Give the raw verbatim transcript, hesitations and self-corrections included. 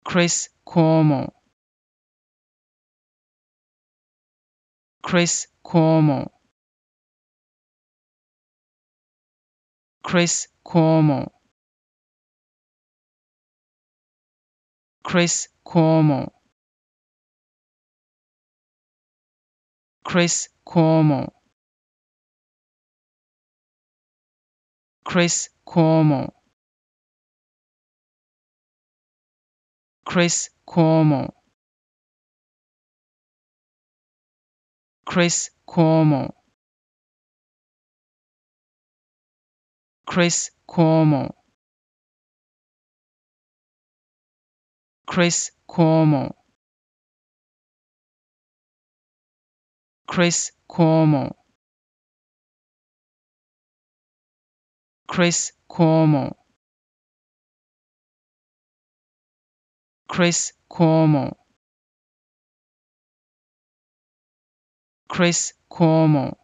Chris Cuomo, Chris Cuomo, Chris Cuomo, Chris Cuomo, Chris Cuomo, Chris Cuomo, Chris Cuomo, Chris Cuomo, Chris Cuomo, Chris Cuomo, Chris Cuomo, Chris Cuomo, Chris Cuomo, Chris Cuomo,